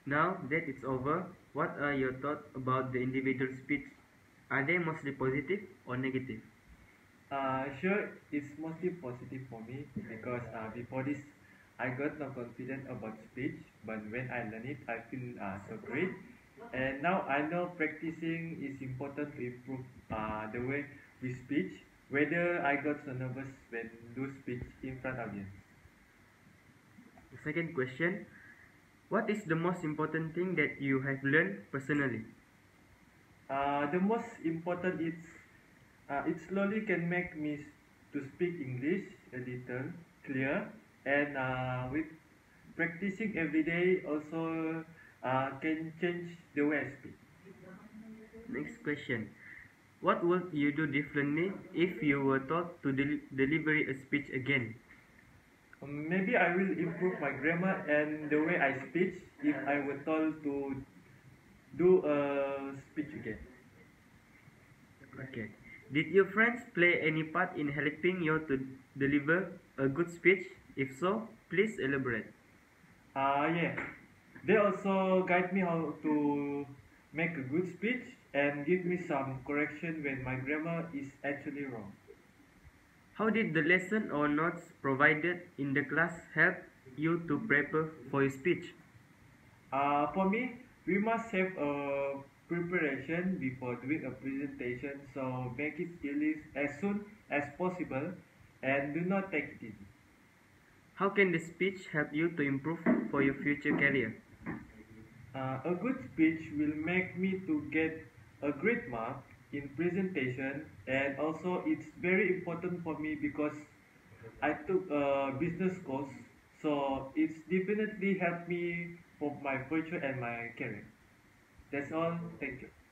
Now that it's over, what are your thoughts about the individual speech? Are they mostly positive or negative? Sure, it's mostly positive for me because before this, I got no confidence about speech, but when I learn it, I feel so great. And now I know practicing is important to improve the way we speak, whether I got so nervous when do speech in front of audience. The second question, what is the most important thing that you have learned personally? The most important is it slowly can make me to speak English a little clear, and with practicing every day also can change the way I speak. Next question, what would you do differently if you were taught to deliver a speech again? Maybe I will improve my grammar and the way I speak if I were told to do a speech again. Okay. Did your friends play any part in helping you to deliver a good speech? If so, please elaborate. Yeah. They also guide me how to make a good speech and give me some correction when my grammar is actually wrong. How did the lesson or notes provided in the class help you to prepare for your speech? For me, we must have a preparation before doing a presentation, so make it release as soon as possible and do not take it easy. How can the speech help you to improve for your future career? A good speech will make me to get a great mark in presentation, and also it's very important for me because I took a business course, so it's definitely helped me for my future and my career. That's all. Thank you.